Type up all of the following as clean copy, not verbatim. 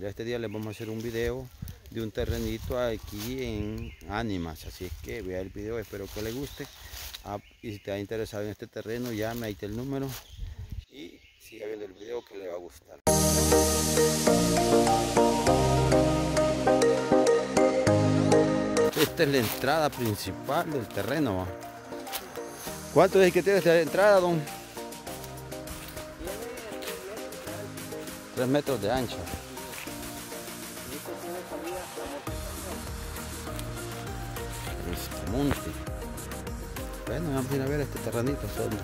Ya este día les vamos a hacer un video de un terrenito aquí en Ánimas, así es que vea el video, espero que les guste. Y si te ha interesado en este terreno, llame, ahí está el número y siga viendo el video que le va a gustar. Esta es la entrada principal del terreno, ¿va? ¿Cuánto es que tiene esta entrada, don? 3 metros de ancha. Es monte. Bueno, vamos a ir a ver este terrenito solo.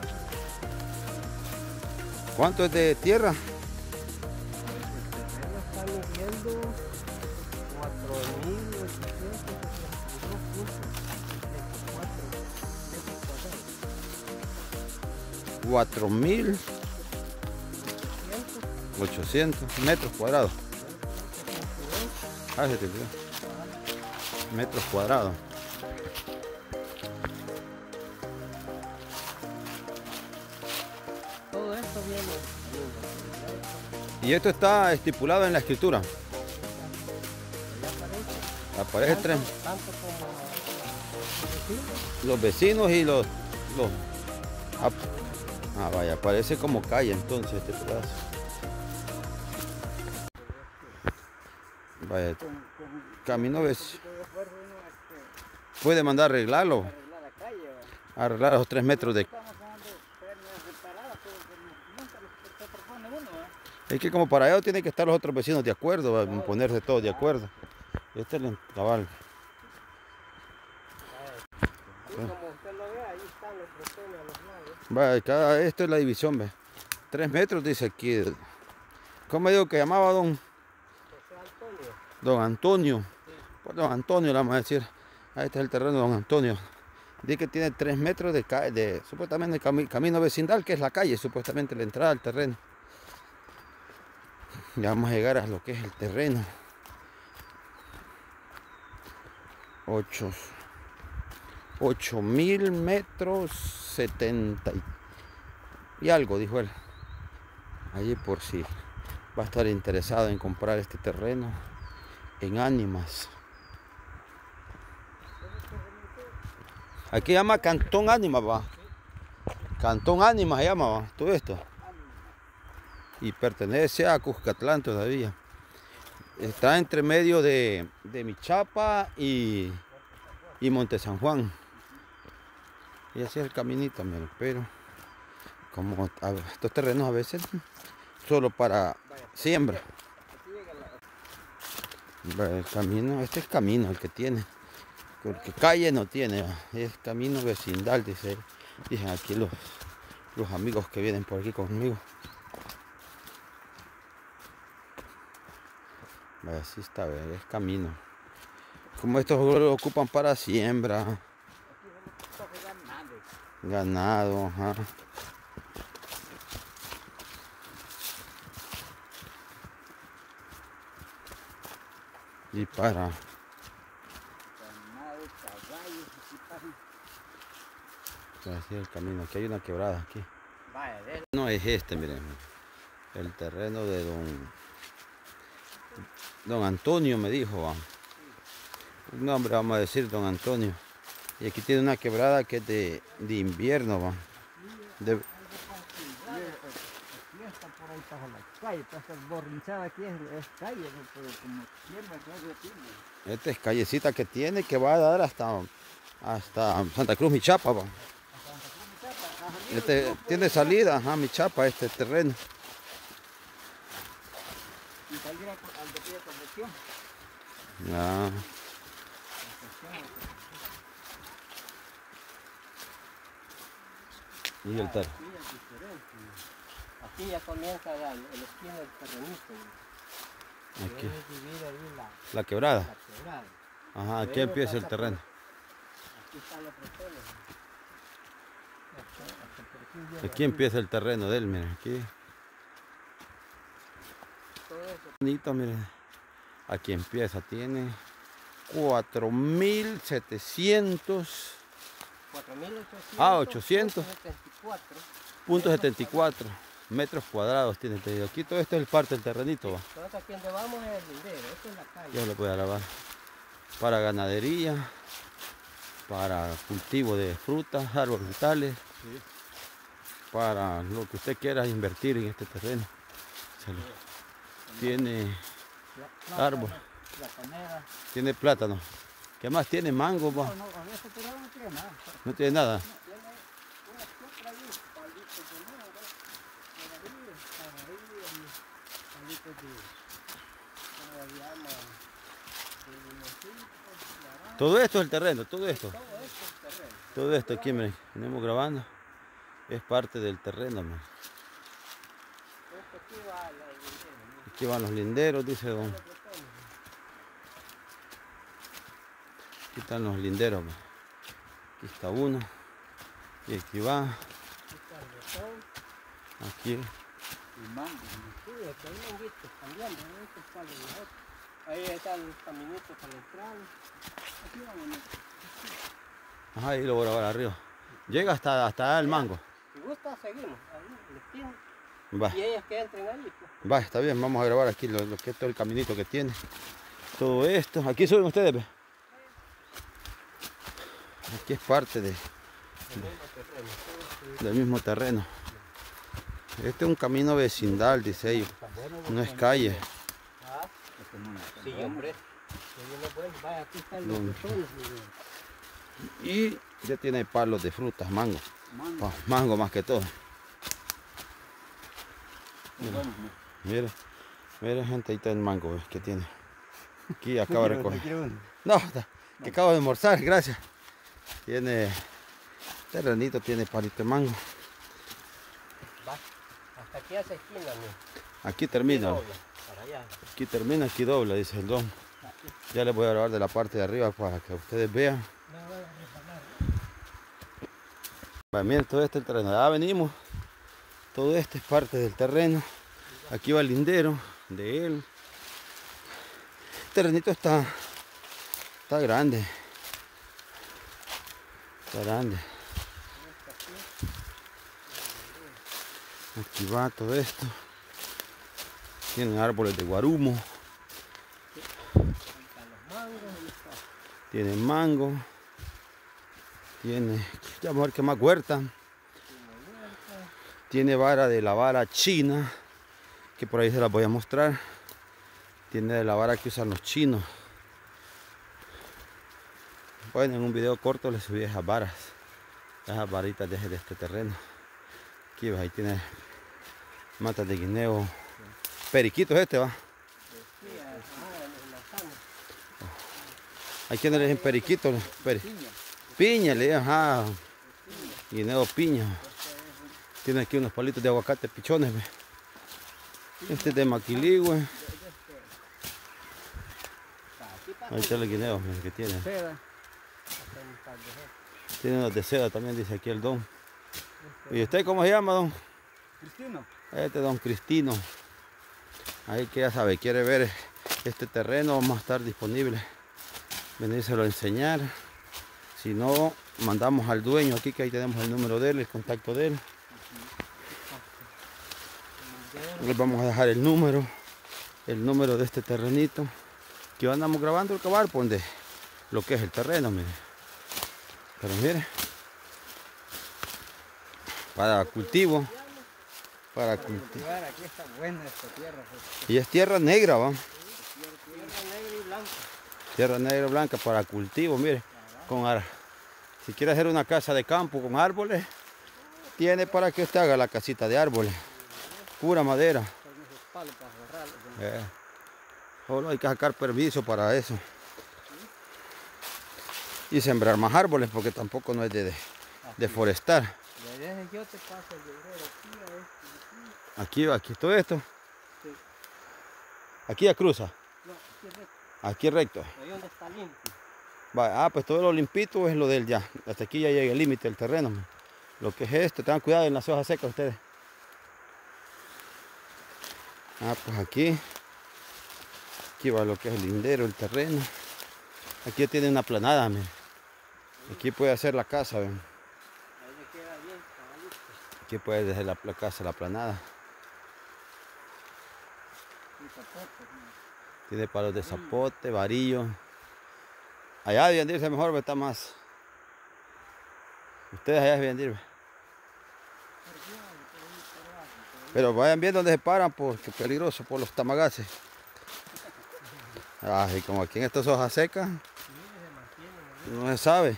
¿Cuánto es de tierra? El terreno está midiendo 4.800 metros cuadrados. Ah, se te olvidó. Metros cuadrados. Todo esto viene. Y esto está estipulado en la escritura. Aparece tres. Tanto como Los vecinos y los vaya, parece como calle entonces este pedazo. Vaya, camino ves. Puede mandar a arreglarlo. Arreglar los 3 metros de. Es que como para ello tienen que estar los otros vecinos de acuerdo, ponerse todos de acuerdo. Este es el cabal. como usted lo ve, ahí están los protones a los lados. Vaya, esto es la división, ve. 3 metros dice aquí. ¿Cómo digo que llamaba don? José Antonio. Don Antonio. Sí. Pues don Antonio le vamos a decir. Ahí está el terreno de don Antonio. Dice que tiene 3 metros de supuestamente camino vecinal, que es la calle, supuestamente la entrada al terreno. Ya vamos a llegar a lo que es el terreno. 8.000 metros 70 y algo, dijo él. Allí por si va a estar interesado en comprar este terreno en Ánimas. Aquí llama Cantón Ánimas, va. Cantón Ánimas se llama, va. Todo esto. Y pertenece a Cuscatlán todavía. Está entre medio de Michapa y Monte San Juan. Y así es el caminito, miren, pero como estos terrenos a veces solo para siembra. El camino, este es camino el que tiene, porque calle no tiene, es camino vecinal, dicen aquí los amigos que vienen por aquí conmigo. Así está, es camino. Como estos lo ocupan para siembra. Ganado, ajá. Y para. Así es el camino. Aquí hay una quebrada aquí. No es este, miren. El terreno de don Antonio me dijo. ¿Va? El nombre vamos a decir don Antonio. Y aquí tiene una quebrada que es de invierno, va. Esta es callecita que tiene que va a dar hasta Santa Cruz, Michapa, va. Tiene salida a Michapa este terreno. Y salir al de pie de conversión. Ya. Y el terreno. Aquí ya comienza el esquina del terrenito. Aquí. Ahí La quebrada. la quebrada. Ajá, aquí empieza el terreno. Aquí están los protones. Aquí empieza el terreno de él, miren, aquí. Bonito, miren. Aquí empieza, tiene 4.700. 4.800. 800.74 metros cuadrados tiene el tejido. Aquí todo esto es el parte del terrenito, va. Entonces aquí donde vamos es el lindero, esto es la calle. Ya lo voy a grabar. Para ganadería, para cultivo de frutas, árboles frutales, Sí. para lo que usted quiera invertir en este terreno. Tiene árbol, Platanera. tiene plátano. ¿Qué más tiene? Mango, va. No, a veces pero no tiene nada. No tiene nada. Tiene una que otra ahí, palitos de nuevo, palitos de, ¿cómo se llama? De limoncito, naranja. Todo esto es el terreno, todo esto. Todo esto es terreno. Todo esto aquí, miren, venimos grabando. Es parte del terreno, miren. Esto aquí va al lindero, mira. Aquí van los linderos, dice don. Lo que estamos. Aquí están los linderos, miren. Aquí está uno. Y aquí va. Aquí está el botón. Aquí. Y mango. Sí, aquí hay manguitos cambiando, ¿no? Este es para el mejor. Ahí está el caminito para la entrada. Aquí vamos. Ajá, ahí lo voy a grabar arriba. Llega hasta el mango. Si gusta, seguimos. Ahí, en la esquina. Va, Y ellos que entren ahí, pues. va, está bien. Vamos a grabar aquí lo que es todo el caminito que tiene. Todo esto. Aquí suben ustedes, ve. Aquí es parte del mismo terreno. Este es un camino vecindal, dice ellos. No es calle. Ah, sí, hombre. Vaya, aquí están No. los botones. Y ya tiene palos de frutas, mango. Mango. Oh, mango más que todo. Bueno, Mire, mire gente, ahí está el mango que tiene. Aquí acabo de recoger. quiero uno. No, que acabo de almorzar, gracias. Tiene terrenito, tiene palito de mango. Va. Hasta aquí hace esquina, mira. Aquí termina, Dobla, para allá. aquí termina, aquí dobla, dice el don. Ya les voy a grabar de la parte de arriba para que ustedes vean. No voy a reparar. Bueno, miren, todo este es el terreno. Ya venimos. Todo este es parte del terreno. Aquí va el lindero de él. El terrenito está grande. Está grande. Aquí va todo esto. Tienen árboles de guarumo. Están los mangos, ahí está. Tiene mango. Tiene, ya vamos a ver qué más huerta. Tiene vara de la vara china, que por ahí se las voy a mostrar. Tiene de la vara que usan los chinos. Bueno, en un video corto les subí esas varas, esas varitas de este terreno. Aquí va, ahí tiene matas de guineo. Periquitos este va. Sí, en la zona. Aquí no le dicen periquitos. Piña, le dicen, ajá. Guineo piña. Tiene aquí unos palitos de aguacate pichones. Ve. Este es de maquiligüe. Ahí está el guineo que tiene. Seda. Tiene unos de seda también, dice aquí el don. ¿Y usted cómo se llama, don? Cristino. Este don Cristino. Ahí que ya sabe, quiere ver este terreno, vamos a estar disponible. Venírselo a enseñar. Si no, mandamos al dueño aquí, que ahí tenemos el número de él, el contacto de él. Les vamos a dejar el número de este terrenito. Que andamos grabando el cabal, pues, de lo que es el terreno, mire. Pero mire, para cultivo, Aquí está buena esta tierra. Pues. y es tierra negra, va. Tierra negra y blanca. Tierra negra blanca para cultivo, mire. Si quiere hacer una casa de campo con árboles, tiene para que usted haga la casita de árboles. Pura madera. Con esos palos para agarrarlos. Solo hay que sacar permiso para eso. Y sembrar más árboles, porque tampoco no es de deforestar. Y a veces yo te paso el librero aquí a este. Aquí todo esto. Sí. Aquí ya cruza. No, aquí es recto. Aquí recto. Ahí donde está limpio. Va, pues todo lo limpito es lo del ya. Hasta aquí ya llega el límite del terreno. Lo que es esto, tengan cuidado en las hojas secas ustedes. Pues aquí va lo que es el lindero, el terreno. Aquí tiene una planada, miren. Aquí puede hacer la casa, ven. Ahí le queda bien, cabalito. Aquí puede dejar la casa, la planada. Tiene palos de zapote, varillo. Allá deben de irse mejor, porque está más. Ustedes allá deben de ir. Pero vayan bien donde se paran, porque es peligroso por los tamagaces. Ay, como aquí en estas hojas secas, no se sabe.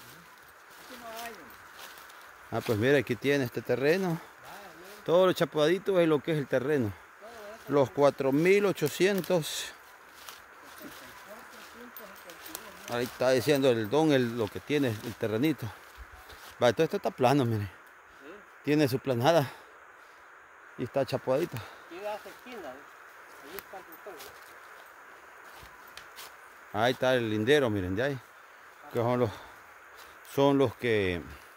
Ah, pues mira, aquí tiene este terreno. Todo lo chapadito es lo que es el terreno. Los 4.800. Ahí está diciendo el don, lo que tiene el terrenito. Vale, todo esto está plano, mire. Tiene su planada. Y está chapadito. Ahí está el lindero, miren, de ahí. Que son los que,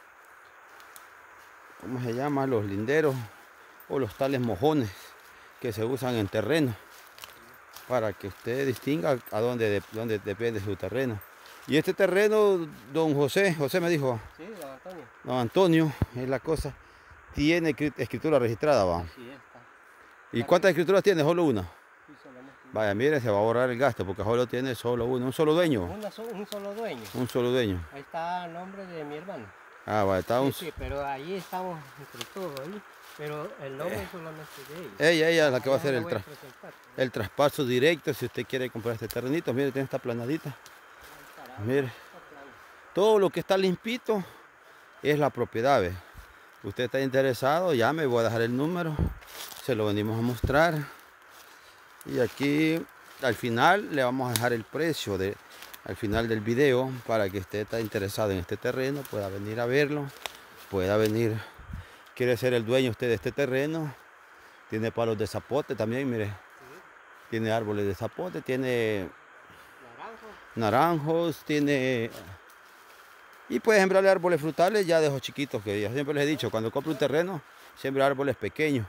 ¿cómo se llama? Los linderos o los tales mojones que se usan en terreno para que usted distinga a dónde depende su terreno. Y este terreno, don José me dijo. Sí, don Antonio. Don Antonio, es la cosa. Tiene escritura registrada, va. Sí, está. ¿Y cuántas escrituras tiene? ¿Solo una? Sí, solamente una. Vaya, mire, se va a ahorrar el gasto porque solo tiene solo uno. ¿Un solo dueño? Un solo dueño. Un solo dueño. Ahí está el nombre de mi hermano. Ah, vaya, está un... Sí, pero ahí estamos entre todos ahí. Pero el nombre es solamente de ella. Ella es la que va a hacer Allá la voy a presentar. el traspaso directo si usted quiere comprar este terrenito. Mire, tiene esta planadita. Mire, todo lo que está limpito es la propiedad. ¿Ve? Usted está interesado, llame, voy a dejar el número. Se lo venimos a mostrar. Y aquí al final le vamos a dejar el precio al final del video para que usted está interesado en este terreno, pueda venir a verlo, pueda venir. Quiere ser el dueño usted de este terreno. Tiene palos de zapote también, mire. Sí. Tiene árboles de zapote, tiene naranjos, tiene... Y puede sembrarle árboles frutales ya de esos chiquitos que yo siempre les he dicho, cuando compre un terreno, siembre árboles pequeños.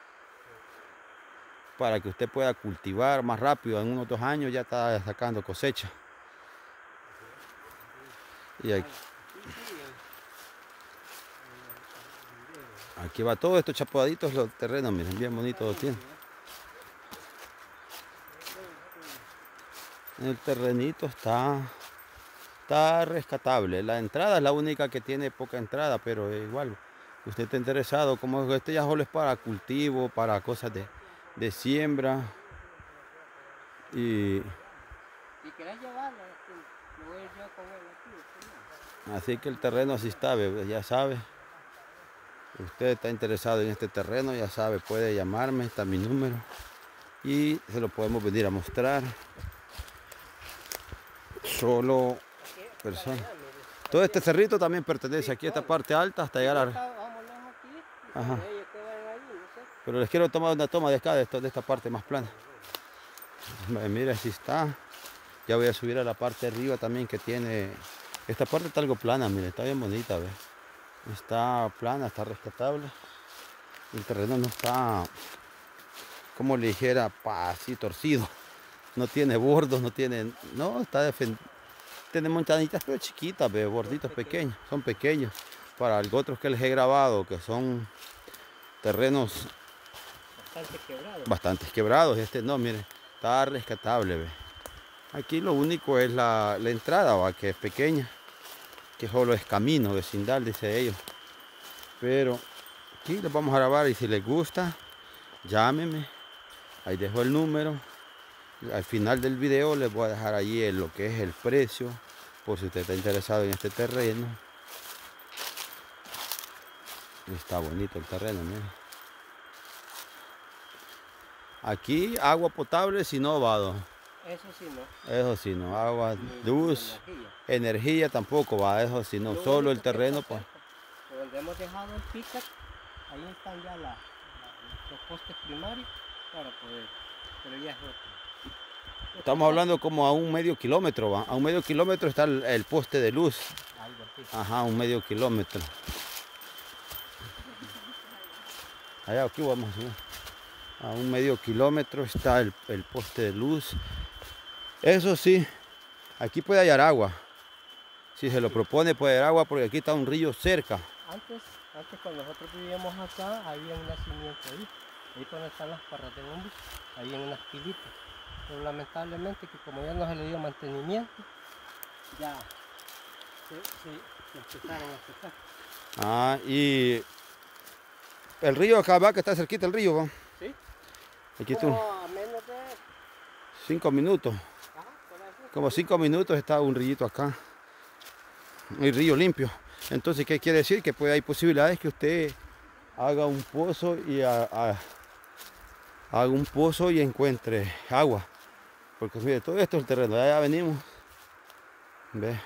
Para que usted pueda cultivar más rápido, en unos 2 años ya está sacando cosecha. Y aquí va todo estos chapadaditos, los terrenos, miren, bien bonitos los tienen. El terrenito está rescatable. La entrada es la única que tiene poca entrada, pero igual, usted está interesado, como este ya solo es para cultivo, para cosas de siembra. Y si querés llevarla, me voy a ir yo con él aquí. Así que el terreno así está, ya sabe. Usted está interesado en este terreno, ya sabe, puede llamarme, está mi número. Y se lo podemos venir a mostrar. Solo personas. Todo este cerrito también pertenece aquí a esta parte alta hasta llegar a... Ajá. Pero les quiero tomar una toma de acá, de esta parte más plana. Mira, así está. Ya voy a subir a la parte de arriba también que tiene... Esta parte está algo plana, mire, está bien bonita, ¿ve? Está plana, está rescatable. El terreno no está, como le dijera, así torcido. No tiene bordos, no tiene... No, está tiene montañitas pero chiquitas, ¿ve? Borditos pequeños, son pequeños. Para los otros que les he grabado, que son terrenos bastante quebrados. Este no, mire, está rescatable, ¿ve? Aquí lo único es la entrada, ¿va? Que es pequeña, que solo es camino, vecindad, dice ellos. Pero aquí les vamos a grabar y si les gusta, llámenme. Ahí dejo el número. Al final del video les voy a dejar allí lo que es el precio, por si usted está interesado en este terreno. Está bonito el terreno, mire. Aquí agua potable si no vado. Eso sí no. Eso sí no, agua, luz, energía tampoco va, eso sí no, solo el terreno pues. Donde hemos dejado el picket, ahí están ya los postes primarios para poder, pero ya es otro. Estamos hablando como a un medio kilómetro, ¿va? A un medio kilómetro está el poste de luz. Algo así. Ajá, un medio kilómetro. Allá aquí vamos a ver. A un medio kilómetro está el poste de luz. Eso sí, aquí puede hallar agua. Si se lo propone puede haber agua porque aquí está un río cerca. Antes cuando nosotros vivíamos acá, había un nacimiento ahí. Ahí por donde están las parras de bombo, ahí en unas pilitas. Pero lamentablemente que como ya no se le dio mantenimiento, ya se empezaron a secar. Ah, y el río acá va, que está cerquita el río, ¿va? ¿Sí? Aquí Como tú, a menos de... 5 minutos. Ajá, por ahí. Como 5 minutos está un rillito acá. Un río limpio. Entonces, ¿qué quiere decir? Que hay posibilidades que usted haga un pozo y haga un pozo y encuentre agua. Porque mire, todo esto es el terreno. Ya venimos. Ve.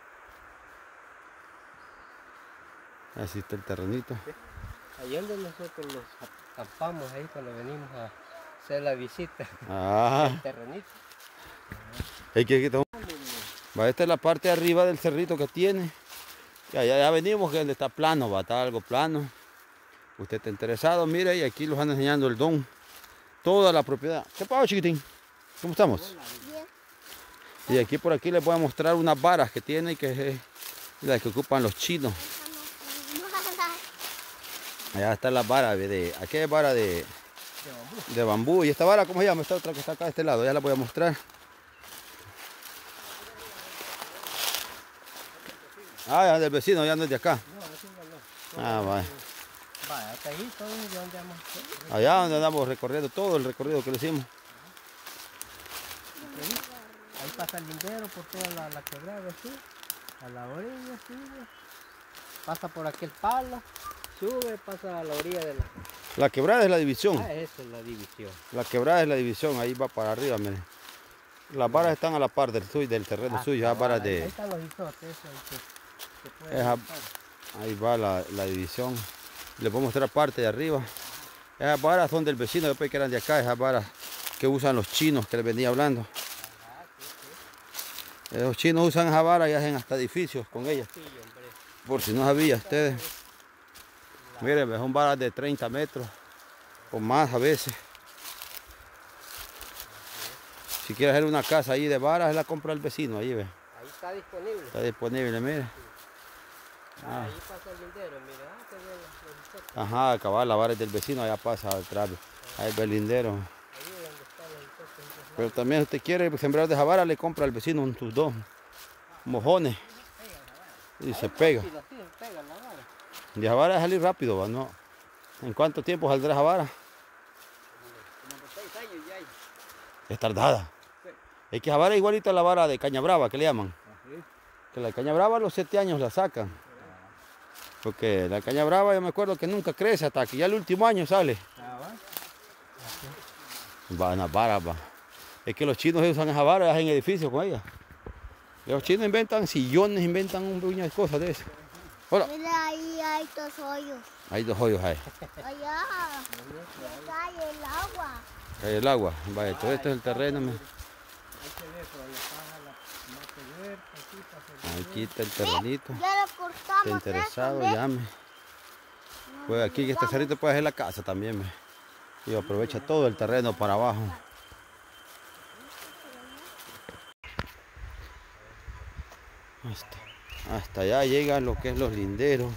Así está el terrenito. Ahí donde nosotros los acampamos ahí cuando venimos a hacer la visita. Ah. El terrenito. Va, esta es la parte de arriba del cerrito que tiene. Ya venimos, que está plano, va a estar algo plano. Usted está interesado, mire, y aquí los van enseñando el don. Toda la propiedad. ¿Qué pasa, chiquitín? ¿Cómo estamos? Bien. Y aquí por aquí les voy a mostrar unas varas que tiene, que es las que ocupan los chinos. Allá está la vara de... Aquí hay vara de bambú. ¿Y esta vara cómo se llama? Esta otra que está acá de este lado, ya la voy a mostrar. Ah, ya del vecino, ya no es de acá. No, así no. Ah, vaya. Vaya, hasta ahí todo es de donde vamos. Allá donde andamos recorriendo todo el recorrido que le hicimos. Ahí pasa el lindero por toda la quebrada, así. A la orilla, sube. Pasa por aquel palo. Sube, pasa a la orilla de la... La quebrada es la división. Ah, esa es la división. La quebrada es la división, ahí va para arriba, miren. Las varas están a la par del terreno suyo, esas varas Ahí de... están los isotes, eso ahí se puede Esa- buscar. Ahí va la división. Les voy a mostrar parte de arriba. Esas varas son del vecino, después que eran de acá, esas varas que usan los chinos que les venía hablando. Los chinos usan esas varas y hacen hasta edificios con ellas. Sí, hombre. Por si no sabía ustedes. Miren, son varas de 30 metros o más a veces. Si quiere hacer una casa ahí de varas, la compra el vecino, ahí ve. Ahí está disponible. Está disponible, mire. Ahí pasa el lindero, mira, que bien los isotes. Ajá, cabal, la vara es del vecino, allá pasa atrás. Ahí ve el lindero. Ahí es donde están los isotes. Pero también si usted quiere sembrar de esa vara, le compra al vecino sus dos mojones. Y se pega. Sí, así se pega la vara. De esa vara va a salir rápido, ¿va? ¿No? ¿En cuánto tiempo saldrá esa vara? Como por 6 años ya hay. Es tardada. Sí. Es que esa vara es igualita a la vara de caña brava, que le llaman. Así. Que la caña brava a los 7 años la sacan. Porque la caña brava yo me acuerdo que nunca crece hasta que ya el último año sale. Va, en las varas, va. Es que los chinos usan esa vara y hacen edificios con ella. Los chinos inventan sillones, inventan un puño de cosas de eso. Hola. Mira, ahí hay 2 hoyos. Hay 2 hoyos ahí. Allá. Acá hay el agua. Hay el agua. Vaya, todo esto es el terreno. Mira. Ahí se ve por donde pasa la mate verde, aquí pasa el Aquí está el terrenito. Ya lo cortamos. Está interesado, eso, ¿ves? llame. Pues aquí en este cerrito puede hacer la casa también. Ve. Y aprovecha todo el terreno para abajo. Hasta allá llegan lo que es los linderos.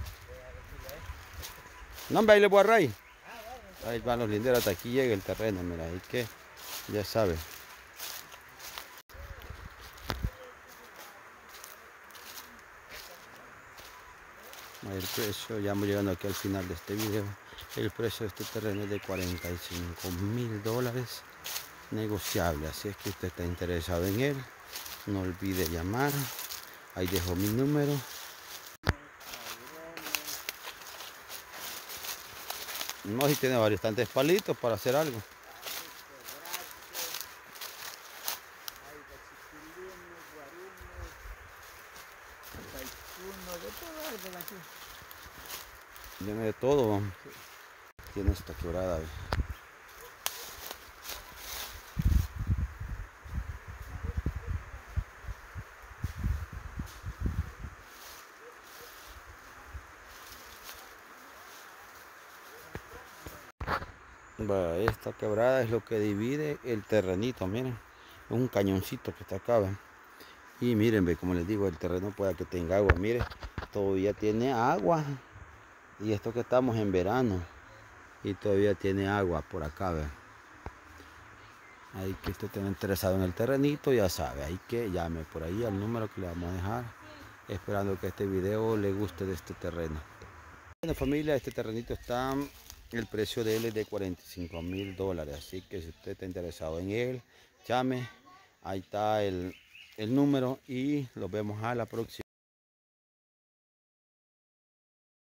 No, hombre, ahí le voy a raíz. Ahí van los linderos, hasta aquí llega el terreno, mira, ahí que ya sabe. El precio, ya vamos llegando aquí al final de este video. El precio de este terreno es de $45,000, negociable. Así es que usted está interesado en él, no olvide llamar. Ahí dejo mi número. No, si tiene bastantes palitos para hacer algo. Tiene de todo. Tiene esta quebrada. Esta quebrada es lo que divide el terrenito, miren. Es un cañoncito que está acá, ¿ven? Y miren, ve, como les digo, el terreno puede que tenga agua. Miren, todavía tiene agua. Y esto que estamos en verano. y todavía tiene agua por acá, ¿ve? Ahí que usted esté interesado en el terrenito, ya sabe, ahí que llame por ahí al número que le vamos a dejar, esperando que este video le guste de este terreno. Bueno, familia, este terrenito está, el precio de él es de $45,000, así que si usted está interesado en él, llame, ahí está el número y los vemos a la próxima.